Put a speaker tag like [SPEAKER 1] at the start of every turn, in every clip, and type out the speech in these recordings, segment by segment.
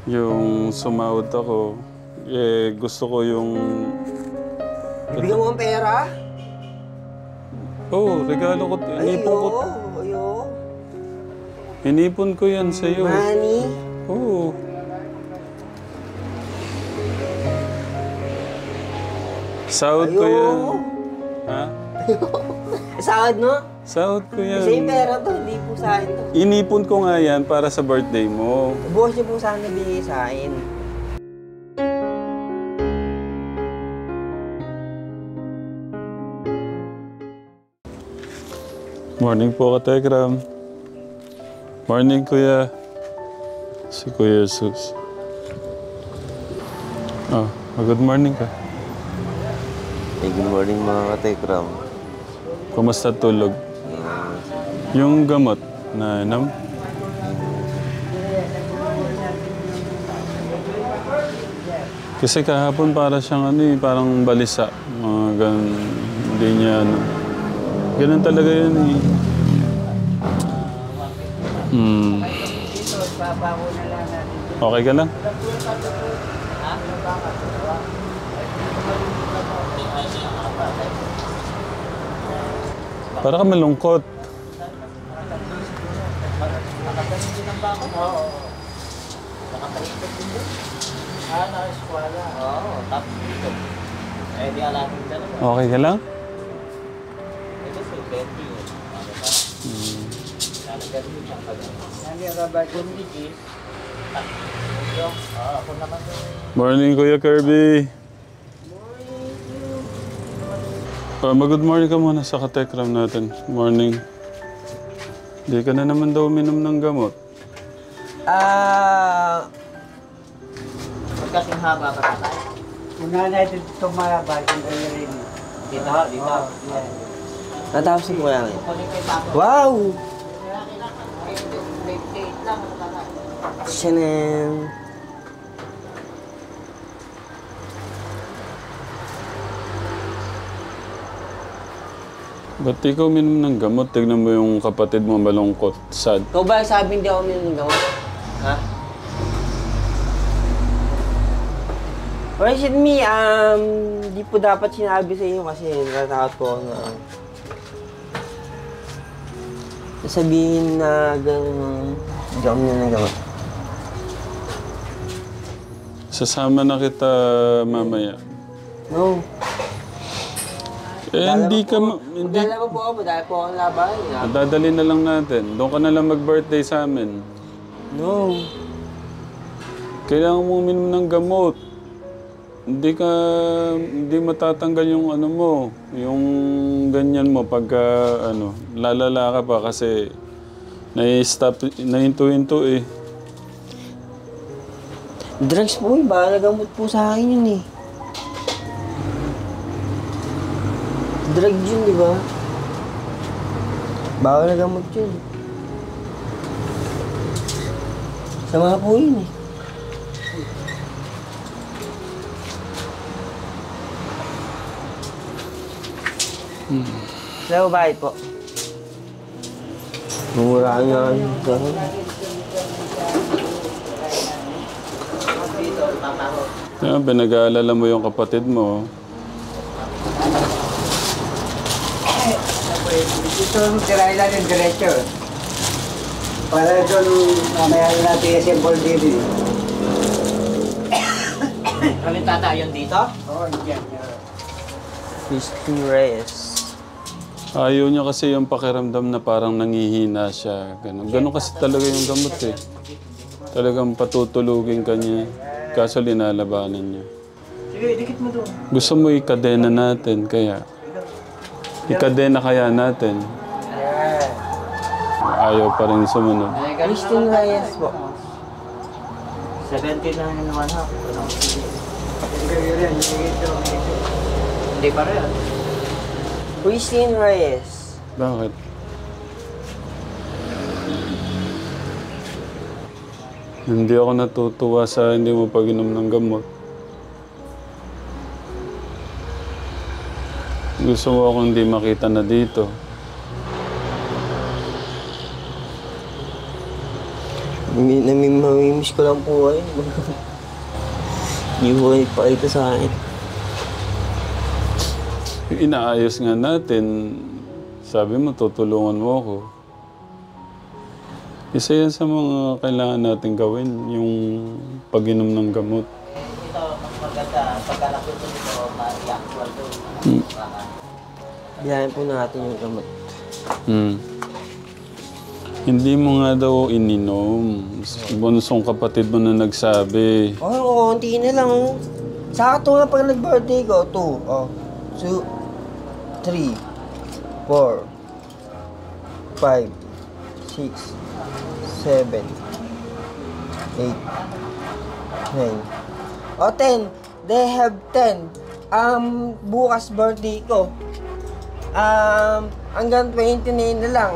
[SPEAKER 1] Yung sumahod ako, gusto ko yung...
[SPEAKER 2] Bibigyan mo ang pera?
[SPEAKER 1] Oh, regalo ko. Inipon ko.
[SPEAKER 2] Ayo.
[SPEAKER 1] Inipon ko yan sa'yo.
[SPEAKER 2] Money?
[SPEAKER 1] Oo. Sahod ko yan. Ha?
[SPEAKER 2] Sahod, no?
[SPEAKER 1] Sahod ko yan.
[SPEAKER 2] Kasi yung pera to, hindi po sa akin to.
[SPEAKER 1] Inipon ko nga yan para sa birthday mo.
[SPEAKER 2] Bukas niyo po sana nabigay sa akin.
[SPEAKER 1] Morning po, Katekram. Morning, Kuya. Si Kuya Jesus. Oh, good morning ka.
[SPEAKER 3] Good morning mga katekram.
[SPEAKER 1] Kumusta tulog? Yung gamot na inom? Kasi kahapon para siyang parang balisa. Mga ganun, hindi niya ganun talaga yun eh. Okay ka lang? Para ka malungkot. Okay ka lang? Morning, Kuya Kirby. Mag-good morning ka muna sa katekram natin. Morning. Hindi ka na naman daw uminom ng gamot.
[SPEAKER 2] Magkasing haba pa tayo.
[SPEAKER 4] Una natin tumaba yung rin.
[SPEAKER 2] Dito. Natapos ko lang eh. Wow! Shanan.
[SPEAKER 1] Ba't ikaw uminom ng gamot? Tignan mo yung kapatid mo malungkot, sad.
[SPEAKER 2] Ikaw ba sabi hindi ako uminom ng gamot? Ha? Or is it me? Di po dapat sinabi sa inyo kasi natatakot ko na sabihin na gano'n hindi ako uminom ng gamot.
[SPEAKER 1] Sasama na kita mamaya.
[SPEAKER 2] No.
[SPEAKER 1] Hindi ka hindi.
[SPEAKER 2] Magdala po ako, dahil po ako laban.
[SPEAKER 1] Dadali na lang natin. Doon ka na lang mag-birthday sa amin.
[SPEAKER 2] No.
[SPEAKER 1] Kailangan mo uminom ng gamot. Hindi matatanggal yung ano mo, yung ganyan mo pagka lalala ka pa kasi nahinto-hinto eh.
[SPEAKER 2] Drugs po, iba nagamot po sa akin yun eh. Drug yun, di ba? Bawal na gamot yun. Sama po yun eh. So, bakit po? Mura nga yun.
[SPEAKER 1] Kaya pinag-aalala mo yung kapatid mo.
[SPEAKER 4] Dito tirahin lang yung diretso. Para doon mamaya natin i-assemble dito.
[SPEAKER 2] Kami tatayon dito?
[SPEAKER 4] Oo, yan.
[SPEAKER 2] Christine Reyes.
[SPEAKER 1] Ayaw niya kasi yung pakiramdam na parang nangihina siya. Ganun kasi talaga yung gamot eh. Talagang patutulugin ka niya. Kaso linalabanan niya.
[SPEAKER 4] Sige, dikit mo doon.
[SPEAKER 1] Gusto mo ikadena natin kaya. Ikadena kaya natin. Ayaw pa rin sumunod.
[SPEAKER 2] Christine Reyes po.
[SPEAKER 4] 70 lang yung naman ha. Hindi pa rin.
[SPEAKER 2] Christine Reyes.
[SPEAKER 1] Bakit? Hindi ako natutuwa sa hindi mo pag-inom ng gamot. Gusto mo akong hindi makita na dito.
[SPEAKER 2] Namimiss ko lang po kayo. Hindi po kayo ipakita sa akin.
[SPEAKER 1] Inaayos nga natin. Sabi mo, tutulungan mo ako. Isa yan sa mga kailangan natin gawin, yung pag-inom ng gamot.
[SPEAKER 5] Ito, mas maganda. Pagkalaki ko nito, ma-reactual to.
[SPEAKER 2] Bilayan po natin yung gamot.
[SPEAKER 1] Hindi mo nga daw ininom. Bunsong kapatid mo na nagsabi.
[SPEAKER 2] Oh, konti na lang. Oh. Sakto nga pag nag-birthday ko. 2, 3, 4, 5, 6, 7, 8, 9. 10. They have 10. Bukas birthday ko. Hanggang 29 na lang.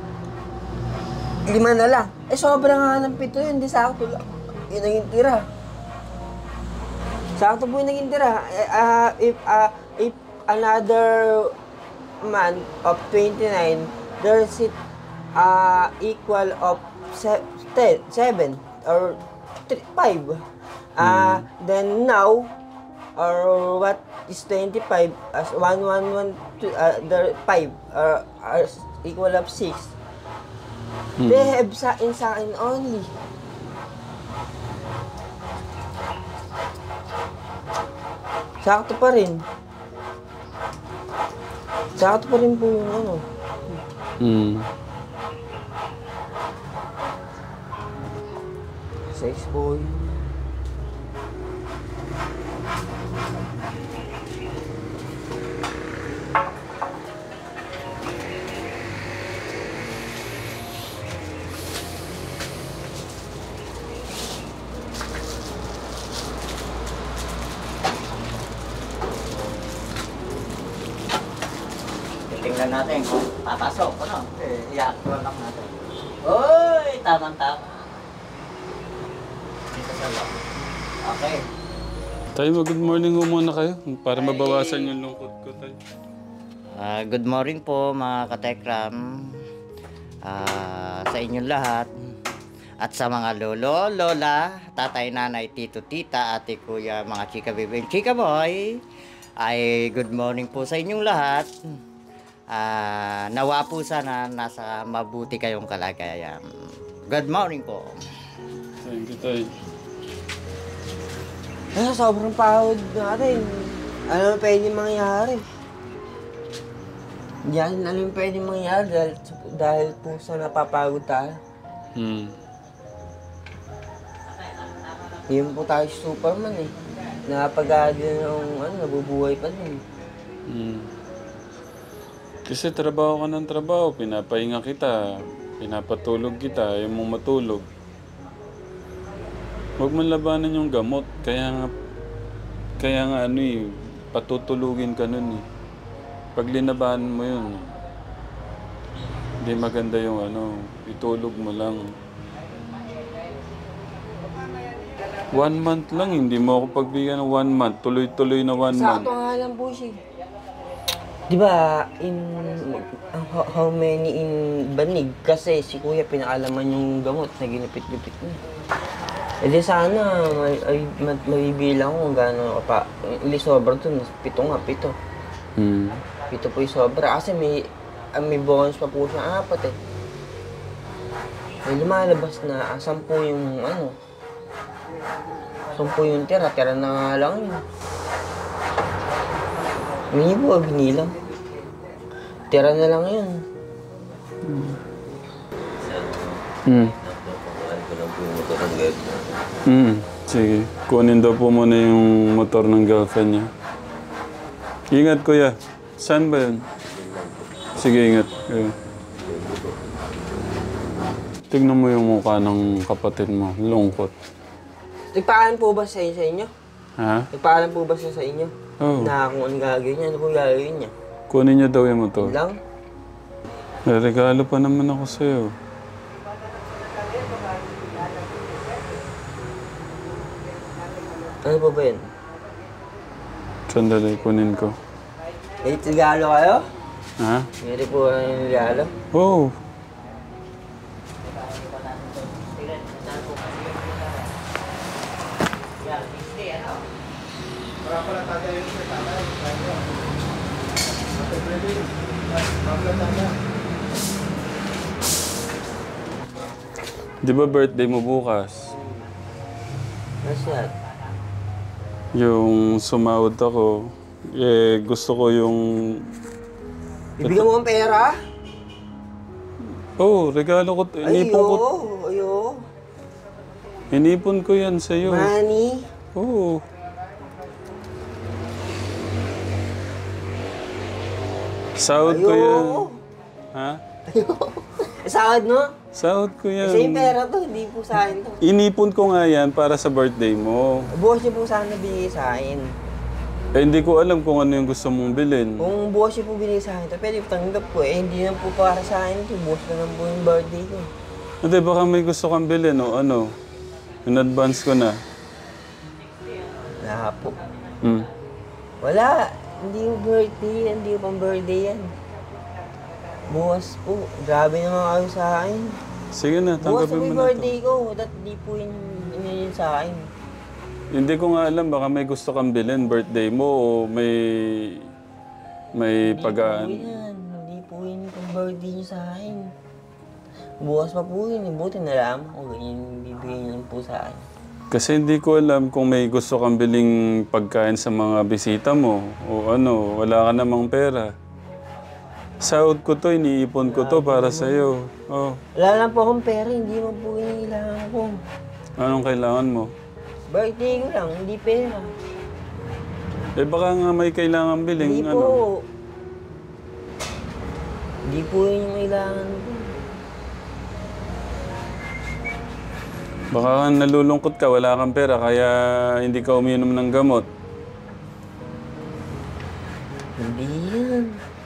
[SPEAKER 2] 5 na lang. Sobra nga ng 7 yun. Hindi sakto lang. Yun naging tira. Sakto po yung naging tira. If another month of 29, there's it equal of 7 or 5. Then now, or what is 25 as 1, 2, the 5 are equal of 6. They have sa akin only. Sakto pa rin. Sakto pa rin po yung ano. Sex boy.
[SPEAKER 5] Tingnan natin kung papasok, ano? I-actual lang natin. Uy! Tamang-tama. Dito sa loob. Okay.
[SPEAKER 1] Tayo, good morning ho muna kayo para mabawasan yung lungkot ko tayo.
[SPEAKER 5] Good morning po mga katekram. Sa inyong lahat. At sa mga lolo, lola, tatay, nanay, tito, tita, ate, kuya, mga chika baby, chika boy. Ay good morning po sa inyong lahat. Nawa po sana nasa mabuti kayong kalagayan. Good morning po.
[SPEAKER 1] Thank you, tayo.
[SPEAKER 2] Sobrang pahod natin. Ano pwede mangyari? Diyan, ano yung pwede mangyari dahil po sa napapagod tayo. Yun po tayo Superman eh. Napagod ng nabubuhay pa din.
[SPEAKER 1] Kasi trabaho ka ng trabaho, pinapahinga kita, pinapatulog kita, ayaw mong matulog. Huwag mong labanan yung gamot, kaya nga patutulugin ka nun eh. Pag linabanan mo yun, hindi maganda yung itulog mo lang. 1 month lang, hindi mo ako pagbigyan ng 1 month, tuloy-tuloy na 1 month.
[SPEAKER 2] Sakto nga lang po siya. Di ba, how many in Banig? Kasi si Kuya pinakalaman yung gamot na ginipit-gipit niya. E di sana, mabibilang ko kung gano'n pa. Hindi sobra dun, 7 nga, 7. 7 po yung sobra. Kasi may bonus pa po siya, 4 eh. May lumalabas na 10 yung 10 yung tira na nga lang yun. Hindi po, binilang. Tira na lang yun.
[SPEAKER 1] Sige, kunin daw po muna yung motor ng girlfriend niya. Ingat, kuya. Saan ba yun? Sige, ingat. Tignan mo yung mukha ng kapatid mo. Lungkot.
[SPEAKER 2] Nagpaalam po ba sa inyo?
[SPEAKER 1] Ha?
[SPEAKER 2] Nagpaalam po ba siya sa inyo?
[SPEAKER 1] Oo.
[SPEAKER 2] Na kung ano gagawin niya, ano po gagawin niya?
[SPEAKER 1] Kunin niya daw yung motor.
[SPEAKER 2] Yun lang?
[SPEAKER 1] May regalo pa naman ako sa'yo.
[SPEAKER 2] Ano po ba yun?
[SPEAKER 1] Sandali, kunin ko.
[SPEAKER 2] May regalo kayo?
[SPEAKER 1] Ha?
[SPEAKER 2] Meron po yung regalo?
[SPEAKER 1] Oo. Di ba birthday mo bukas?
[SPEAKER 2] Nasaan?
[SPEAKER 1] Yung sumahod ako, gusto ko yung...
[SPEAKER 2] Bibigyan mo ang pera?
[SPEAKER 1] Oh, regalo ko.
[SPEAKER 2] Ayo.
[SPEAKER 1] Inipon ko yan sa'yo.
[SPEAKER 2] Money?
[SPEAKER 1] Oo. Sahod ko yan. Ha?
[SPEAKER 2] Sahod mo?
[SPEAKER 1] Sahod ko yan.
[SPEAKER 2] Isa yung pera to, hindi po sa akin to.
[SPEAKER 1] Inipon ko nga yan para sa birthday mo.
[SPEAKER 2] Bukas niyo po sana binigay sa akin.
[SPEAKER 1] Hindi ko alam kung ano yung gusto mong bilhin.
[SPEAKER 2] Kung bukas niyo po binigay sa akin to, pwede tanggap ko. Hindi na po para sa akin to. Bukas na lang po yung birthday ko.
[SPEAKER 1] Hindi, baka may gusto kang bilhin o ano. In advance ko na.
[SPEAKER 2] Wala po.
[SPEAKER 1] Hmm.
[SPEAKER 2] Wala. Hindi yung birthday yan. Hindi yung pang birthday yan. Bukas po. Grabe naman kayo sa akin.
[SPEAKER 1] Sige na,
[SPEAKER 2] Bukas
[SPEAKER 1] tanggapin
[SPEAKER 2] po
[SPEAKER 1] mo
[SPEAKER 2] yung
[SPEAKER 1] na to.
[SPEAKER 2] birthday ko. Hindi po yun sa akin.
[SPEAKER 1] Hindi ko nga alam, baka may gusto kang bilhin birthday mo o may pag-aan.
[SPEAKER 2] Hindi po yun pang birthday niyo sa akin. Bukas pa po yun. Buti nalaman ko. Ganyan yung bibigyan niyo lang po sa akin.
[SPEAKER 1] Kasi hindi ko alam kung may gusto kang biling pagkain sa mga bisita mo o ano, wala ka namang pera. Sahod ko to, iniipon ko to para sa'yo. Oh,
[SPEAKER 2] Wala lang po akong pera. Hindi mo po yun kailangan ko.
[SPEAKER 1] anong kailangan mo?
[SPEAKER 2] Birthday ko lang. Hindi pera.
[SPEAKER 1] Eh baka nga may kailangan biling
[SPEAKER 2] Hindi
[SPEAKER 1] ano.
[SPEAKER 2] po. Hindi po yun yung kailangan ko.
[SPEAKER 1] Baka nalulungkot ka, wala kang pera, kaya hindi ka uminom ng gamot.
[SPEAKER 2] Hindi yan.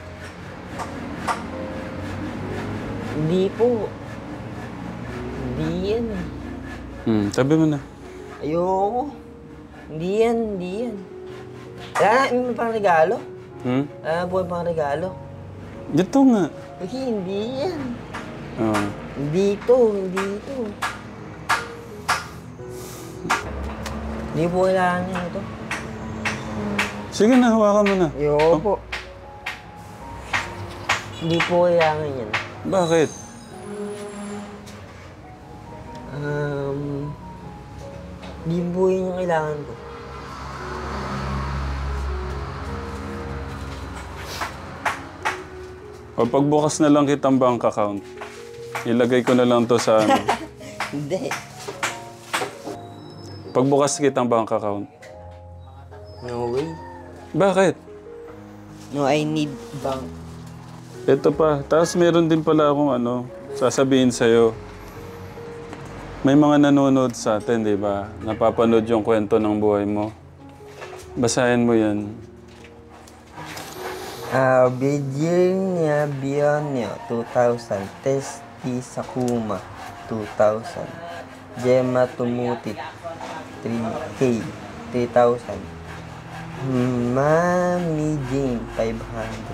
[SPEAKER 2] Hindi po. Hindi yan.
[SPEAKER 1] Sabi mo na.
[SPEAKER 2] Ayoko. Hindi yan. Wala na, may pang regalo? Wala na po yung pang regalo?
[SPEAKER 1] Dito nga.
[SPEAKER 2] Hindi yan.
[SPEAKER 1] Oh.
[SPEAKER 2] Dito. Hindi po kailangan niya ito.
[SPEAKER 1] Sige na, hawakan mo na.
[SPEAKER 2] Ayoko po. Hindi po kailangan yan.
[SPEAKER 1] Bakit?
[SPEAKER 2] Hindi po yun yung kailangan ko.
[SPEAKER 1] O pagbukas na lang kitang bank account. Ilagay ko na lang to sa ano.
[SPEAKER 2] Hindi.
[SPEAKER 1] Pagbukas kitang bank account.
[SPEAKER 2] No way.
[SPEAKER 1] Bakit?
[SPEAKER 2] No, I need bank.
[SPEAKER 1] Ito pa. Tapos meron din pala akong ano, sasabihin sa'yo. May mga nanonood sa atin, di ba? Napapanood yung kwento ng buhay mo. Basahin mo yan.
[SPEAKER 2] Virginia Bionio, 2000. Testi Sakuma, 2000. Gemma Tumutit, 3K, 3,000. Mami Jane, 500.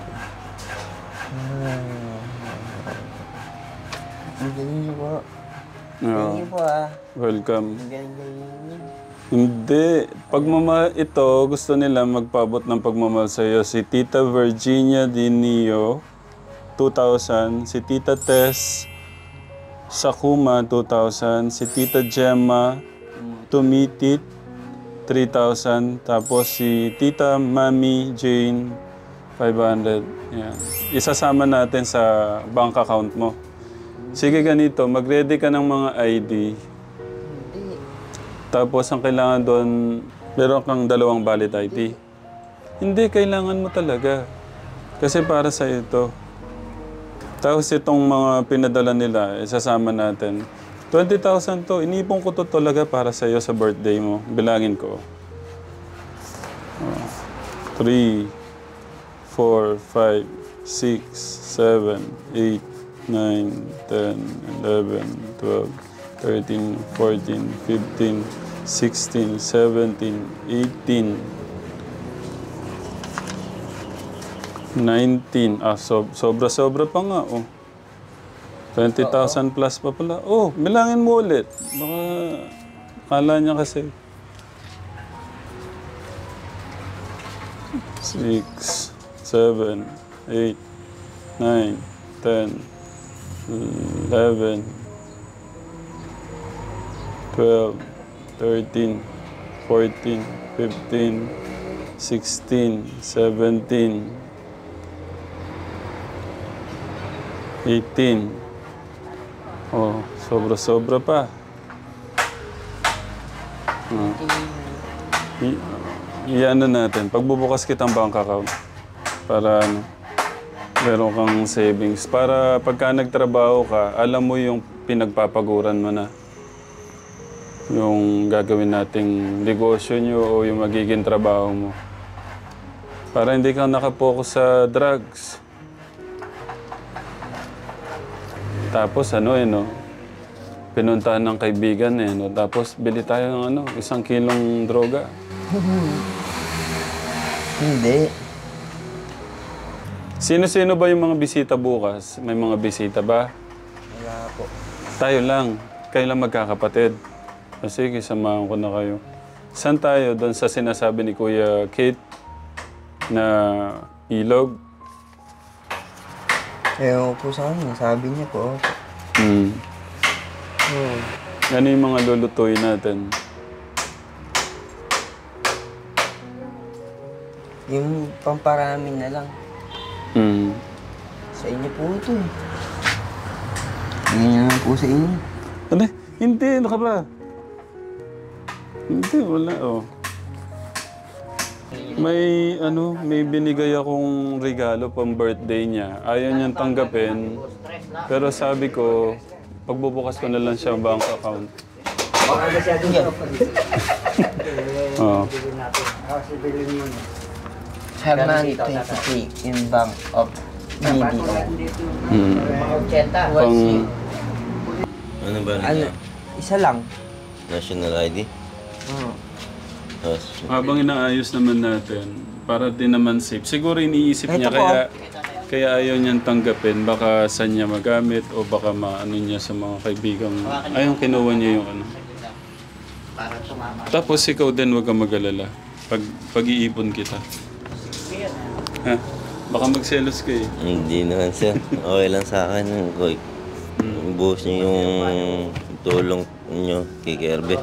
[SPEAKER 2] Ang galing niyo po. Thank you po
[SPEAKER 1] Welcome.
[SPEAKER 2] Ang galing niyo.
[SPEAKER 1] Hindi. Ito, gusto nila magpabot ng pagmamahal sa iyo. Si Tita Virginia Dinio, 2,000. Si Tita Tess Sakuma, 2,000. Si Tita Gemma Tumitit, 3,000. Tapos si Tita Mami Jane, 500. Yan. Isasama natin sa bank account mo. Sige ganito, mag-ready ka ng mga ID. Tapos ang kailangan doon, meron kang 2 valid ID. Hindi, kailangan mo talaga. Kasi para sa ito. Tapos itong mga pinadala nila, isasama natin. 20,000 to, inipon ko to talaga para sa iyo sa birthday mo. Bilangin ko. 3, 4, 5, 6, 7, 8, 9, 10, 11, 12, 13, 14, 15, 16, 17, 18, 19. Sobra-sobra pa nga, oh. 20,000 plus pa pala. Oh, bilangin mo ulit. Baka, kala niya kasi. 6, 7, 8, 9, 10, 11, 12, 13, 14, 15, 16, 17, 18. Oh, sobra-sobra pa. Iyan na natin. Pagbubukas kitang bank account para ano, meron kang savings. Para pagka nagtrabaho ka, alam mo yung pinagpapaguran mo na. Yung gagawin nating negosyo nyo o yung magiging trabaho mo. Para hindi ka nakapokus sa drugs. Tapos ano no, pinuntahan ng kaibigan no, tapos bili tayo ng 1 kilong droga.
[SPEAKER 2] Hindi.
[SPEAKER 1] Sino-sino ba yung mga bisita bukas? May mga bisita ba?
[SPEAKER 2] Wala po.
[SPEAKER 1] Tayo lang. Kayo lang magkakapatid. O sige, samahan ko na kayo. Saan tayo? Doon sa sinasabi ni Kuya Kate na ilog?
[SPEAKER 2] Ewan ko po sa kanya, sabi niya po.
[SPEAKER 1] Ano yung mga lulutuin natin?
[SPEAKER 2] Yung pamparami na lang. Sa inyo po ito eh. Hindi naman po sa inyo.
[SPEAKER 1] Ano? Hindi, ano ka ba? Hindi, wala may binigay akong regalo pang birthday niya. Ayaw niyang tanggapin. Pero sabi ko, pagbubukas ko na lang siya bank account.
[SPEAKER 4] Baka masyado na.
[SPEAKER 1] Oo.
[SPEAKER 4] Sibilin mo na.
[SPEAKER 2] Herman 23 in Bank of BDO.
[SPEAKER 1] Pang,
[SPEAKER 3] Ano ba
[SPEAKER 2] Ano? Isa lang.
[SPEAKER 3] National ID?
[SPEAKER 2] Oo.
[SPEAKER 3] Tapos,
[SPEAKER 1] habang inaayos naman natin, para din naman safe. Siguro iniisip
[SPEAKER 2] Ito
[SPEAKER 1] niya
[SPEAKER 2] po.
[SPEAKER 1] kaya ayaw niyang tanggapin. Baka saan niya magamit o baka maano niya sa mga kaibigang... Ayun, kinuha niya yung ano.
[SPEAKER 5] Para tumama.
[SPEAKER 1] Tapos ikaw din huwag kang mag-alala. Pag-iipon kita. Ha? Baka magselos ka eh.
[SPEAKER 3] hindi naman sir. Okay lang sa akin. Buhos niyo yung tulong niyo kay Kirby.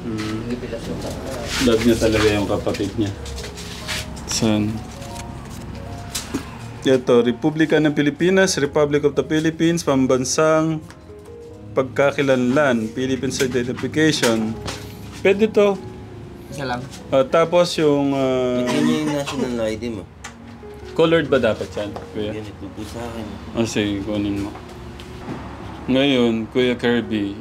[SPEAKER 1] Love niya talaga yung kapatid niya. Saan? Ito, Republika ng Pilipinas, Republic of the Philippines, Pambansang Pagkakilanlan, Philippines Identification. Pwede to.
[SPEAKER 2] Isa lang.
[SPEAKER 1] Tapos yung...
[SPEAKER 3] Ano yung national ID mo?
[SPEAKER 1] colored ba dapat yan, Kuya?
[SPEAKER 3] Ganito po sa akin.
[SPEAKER 1] Sige, kunin mo. Ngayon, Kuya Kirby,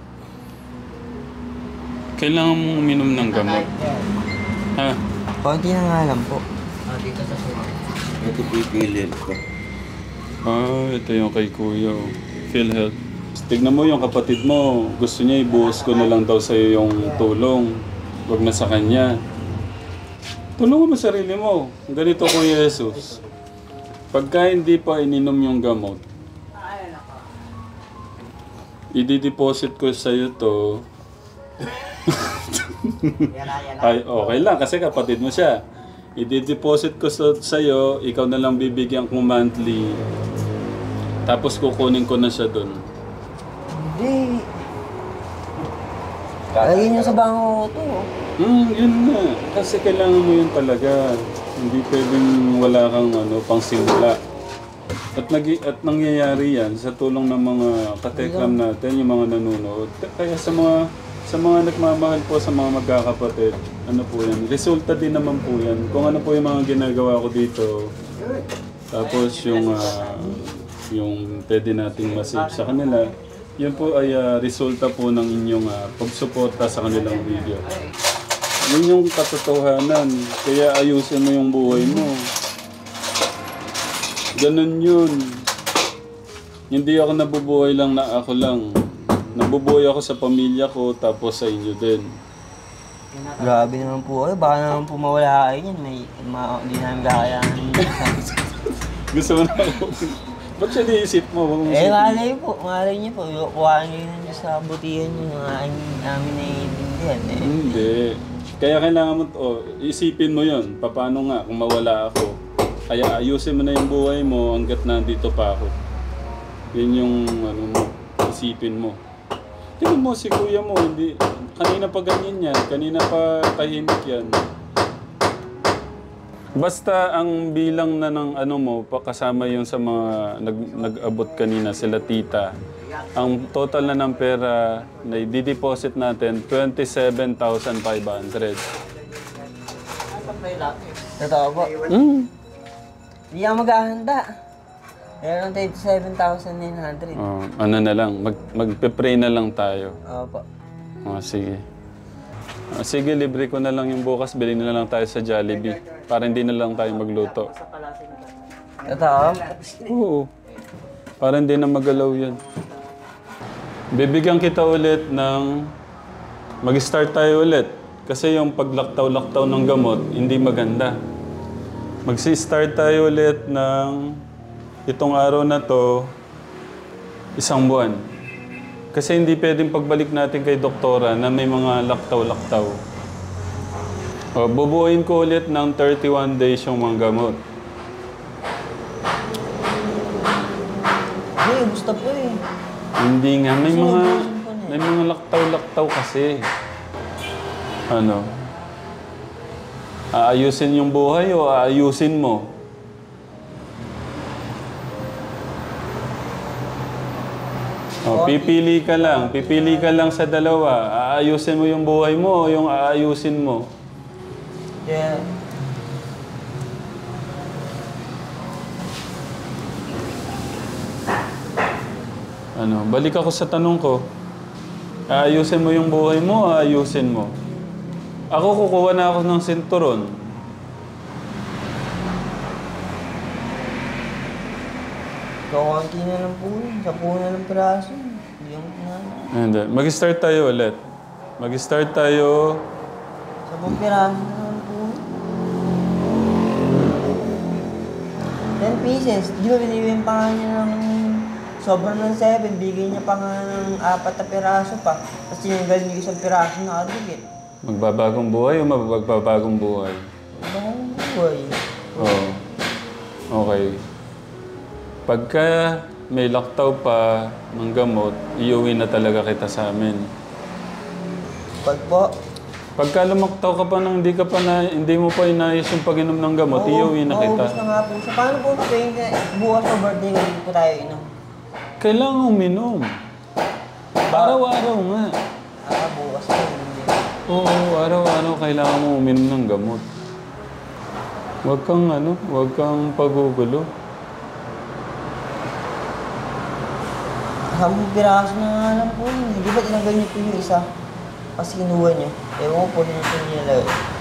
[SPEAKER 1] kailangan mong uminom ng gamot. Ha?
[SPEAKER 2] Konti na nga lang po.
[SPEAKER 3] Ito po yung PhilHealth ko.
[SPEAKER 1] Ito yung kay Kuya. PhilHealth. Tignan mo yung kapatid mo. Gusto niya ibuhos ko na lang daw sa'yo yung tulong. Huwag na sa kanya. Tulungan mo sarili mo. Ganito, Kuya Jesus. Pagka hindi pa ininom yung gamot, i-deposit ko sa'yo to. Ay, okay lang kasi kapatid mo siya. I-deposit ko sa'yo, ikaw na lang bibigyan ko monthly. Tapos kukunin ko na siya doon.
[SPEAKER 2] Hindi. Lagyan niyo sa bangko to.
[SPEAKER 1] Yun na. Kasi kailangan mo yun talaga. Hindi pwedeng wala kang pang simula. At nangyayari yan sa tulong ng mga katekram natin, yung mga nanonood. Kaya sa mga nagmamahal po sa mga magkakapatid, ano po yan, resulta din naman po yan. Kung ano po yung mga ginagawa ko dito, tapos yung pwede nating masave sa kanila, yun po ay resulta po ng inyong pagsuporta sa kanilang video. Yun yung katotohanan, kaya ayusin mo yung buhay mo. Ganun yun. Hindi ako nabubuhay lang na ako lang. Nabubuhay ako sa pamilya ko, tapos sa inyo din.
[SPEAKER 2] Grabe naman po kayo. Baka naman po mawala kayo yan. Hindi namin kakayanan.
[SPEAKER 1] Gusto mo na ako. Ba't siya naisip mo?
[SPEAKER 2] Malay niyo po. Kuhaan niyo na sa butihan niyo. Amin na ibindihan.
[SPEAKER 1] Hindi. Kaya kailangan mo, isipin mo yun. Paano nga kung mawala ako? Kaya ayusin mo na yung buhay mo hanggat nandito pa ako. Yun yung ano mo, isipin mo. Tingnan mo si kuya mo, hindi, kanina pa ganyan yan, kanina pa tahimik yan. Basta ang bilang na ng ano mo, kasama yung sa mga nag-abot kanina, sila tita. Ang total na ng pera na i-deposit natin, 27,500.
[SPEAKER 2] Totoo po. Hindi ako maghahanda. Meron 37,900.
[SPEAKER 1] Ano na lang, magpe-pray na lang tayo.
[SPEAKER 2] Opo.
[SPEAKER 1] Sige. Sige, libre ko na lang yung bukas. Bilhin na lang tayo sa Jollibee. Para hindi na lang tayo magluto.
[SPEAKER 2] Totoo?
[SPEAKER 1] Oo. Para hindi na magalaw yan. Bibigyan kita ulit ng... Mag-start tayo ulit. Kasi yung paglaktaw-laktaw ng gamot, hindi maganda. Mag-start tayo ulit ng... Itong araw na to, 1 buwan. Kasi hindi pwedeng pagbalik natin kay doktora na may mga laktaw-laktaw. Bubuuin ko ulit ng 31 days yung mga gamot.
[SPEAKER 2] Gusto po eh.
[SPEAKER 1] Hindi nga, may mga laktaw-laktaw kasi. Ano? Aayusin yung buhay o aayusin mo? Pipili ka lang sa dalawa. Aayusin mo yung buhay mo o yung aayusin mo?
[SPEAKER 2] Yeah.
[SPEAKER 1] Ano, balik ako sa tanong ko. Aayusin mo yung buhay mo o aayusin mo? Ako kukuha na ako ng sinturon.
[SPEAKER 2] Kawanti na lang po yun. 10 na lang piraso. Hindi yung
[SPEAKER 1] Hindi. Mag-start tayo ulit. Mag-start tayo.
[SPEAKER 2] 10 piraso na lang po. 10 pieces. Di ba binibigyan pa nga niya ng sobrang ng 7. Bigay niya pa nga ng 4 na piraso pa. Tapos tinanggal niya 1 piraso na kadikit.
[SPEAKER 1] Magbabagong buhay o magbabagong buhay?
[SPEAKER 2] Bagong buhay.
[SPEAKER 1] Oo. Okay. Pagka may laktaw pa ng gamot, iuwi na talaga kita sa amin.
[SPEAKER 2] Pag po.
[SPEAKER 1] Pagka lumaktaw ka pa nang hindi mo pa inayos yung pag-inom ng gamot, iuwi na kita.
[SPEAKER 2] Maubos na nga po siya. Paano po tuwing bukas o birthday ko hindi po tayo inom?
[SPEAKER 1] Kailangan uminom. Araw-araw nga.
[SPEAKER 2] Bukas po. Hindi.
[SPEAKER 1] Oo, araw-araw kailangan mo uminom ng gamot. Huwag kang pagugulo.
[SPEAKER 2] 10 piraso na nga lang po yun. Di ba tinanggal niyo po yung isa? Kasi kinuha niyo. Ewan ko po niyo po nilalagay.